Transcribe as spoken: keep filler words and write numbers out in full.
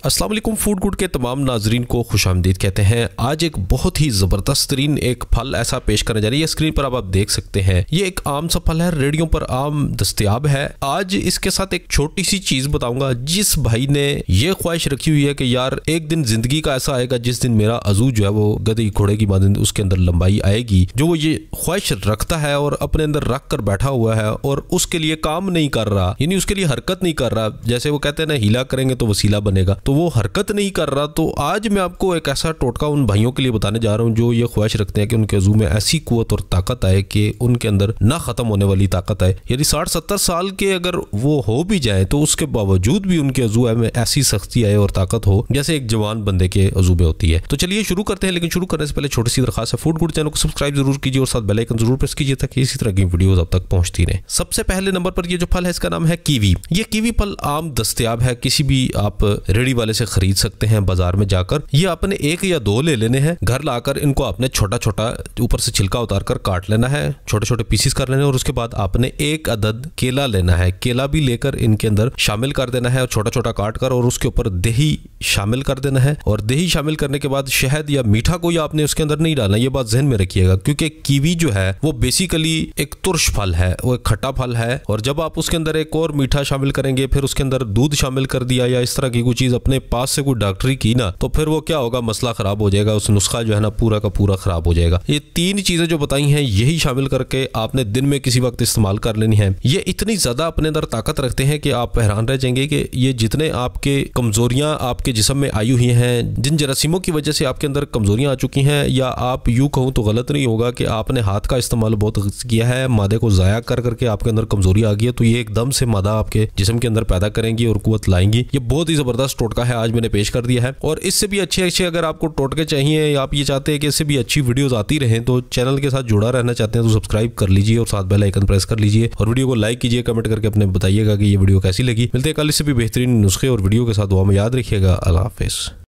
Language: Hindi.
अस्सलाम वालेकुम। फूड गुड के तमाम नाजरीन को खुशामदीद कहते हैं। आज एक बहुत ही ज़बरदस्त तरीन एक फल ऐसा पेश करने जा रही है। स्क्रीन पर अब आप देख सकते हैं, ये एक आम सा फल है, रेडियो पर आम दस्तयाब है। आज इसके साथ एक छोटी सी चीज़ बताऊंगा। जिस भाई ने ये ख्वाहिश रखी हुई है कि यार एक दिन जिंदगी का ऐसा आएगा जिस दिन मेरा अजू जो है वो गधी घोड़े की मानंद उसके अंदर लंबाई आएगी, जो वो ये ख्वाहिश रखता है और अपने अंदर रख कर बैठा हुआ है और उसके लिए काम नहीं कर रहा, यानी उसके लिए हरकत नहीं कर रहा। जैसे वो कहते हैं ना, हीला करेंगे तो वसीला बनेगा, तो वो हरकत नहीं कर रहा। तो आज मैं आपको एक ऐसा टोटका उन भाइयों के लिए बताने जा रहा हूं जो ये ख्वाहिश रखते हैं कि उनके अज़ू में ऐसी कुव्वत और ताकत आए कि उनके अंदर ना खत्म होने वाली ताकत आए। यदि साठ सत्तर साल के अगर वो हो भी जाए तो उसके बावजूद भी उनके अज़ू में ऐसी सख्ती आए और ताकत हो जैसे एक जवान बंदे के अज़ू में होती है। तो चलिए शुरू करते हैं, लेकिन शुरू करने से पहले छोटी सी दरखास्त है, फूड गुड चैनल को सब्सक्राइब जरूर कीजिए और साथ बेल आइकन जरूर प्रेस कीजिए ताकि इसी तरह की वीडियोस अब तक पहुंचती रहे। सबसे पहले नंबर पर ये जो फल है इसका नाम है कीवी। ये कीवी फल आम दस्तयाब है, किसी भी आप रेडी वाले से खरीद सकते हैं बाजार में जाकर। ये आपने एक या दो ले लेने हैं, घर लाकर इनको आपने छोटा छोटा ऊपर से छिलका उतार कर काट लेना है, छोटे छोटे पीसीस कर लेने हैं और उसके बाद आपने एक अदद केला लेना है। केला भी लेकर इनके अंदर शामिल कर देना है, छोटा छोटा काट कर, और उसके ऊपर दही शामिल कर देना है। और दही शामिल करने के बाद शहद या मीठा कोई आपने उसके अंदर नहीं डालना, ये बात जहन में रखिएगा, क्योंकि कीवी जो है वो बेसिकली एक तुर्श फल है, वो एक खट्टा फल है। और जब आप उसके अंदर एक और मीठा शामिल करेंगे, फिर उसके अंदर दूध शामिल कर दिया या इस तरह की कोई चीज अपने पास से कोई डॉक्टरी की ना, तो फिर वो क्या होगा, मसला खराब हो जाएगा, उस नुस्खा जो है ना पूरा का पूरा खराब हो जाएगा। ये तीन चीजें जो बताई हैं यही शामिल करके आपने दिन में किसी वक्त इस्तेमाल कर लेनी है। ये इतनी ज्यादा अपने अंदर ताकत रखते हैं कि आप हैरान रह जाएंगे कि ये जितने आपके कमजोरियां आपके जिस्म में आई हुई हैं, जिन जरासीमों की वजह से आपके अंदर कमजोरियां आ चुकी हैं, या आप यूं कहूं तो गलत नहीं होगा कि आपने हाथ का इस्तेमाल बहुत किया है, मादे को जाया कर करके आपके अंदर कमजोरी आ गई है, तो ये एकदम से मादा आपके जिस्म के अंदर पैदा करेंगी और कुव्वत लाएंगी। ये बहुत ही जबरदस्त टोटका है, आज मैंने पेश कर दिया है। और इससे भी अच्छे अच्छे अगर आपको टोटके चाहिए या आप ये चाहते हैं कि इससे भी अच्छी वीडियोस आती रहें, तो चैनल के साथ जुड़ा रहना चाहते हैं तो सब्सक्राइब कर लीजिए और साथ बेल आइकन प्रेस कर लीजिए और वीडियो को लाइक कीजिए, कमेंट करके अपने बताइएगा कि ये वीडियो कैसी लगी। मिलते हैं कल इससे भी बेहतरीन नुस्खे और वीडियो के साथ। दुआ में याद रखिएगा। अल्लाह हाफिज़।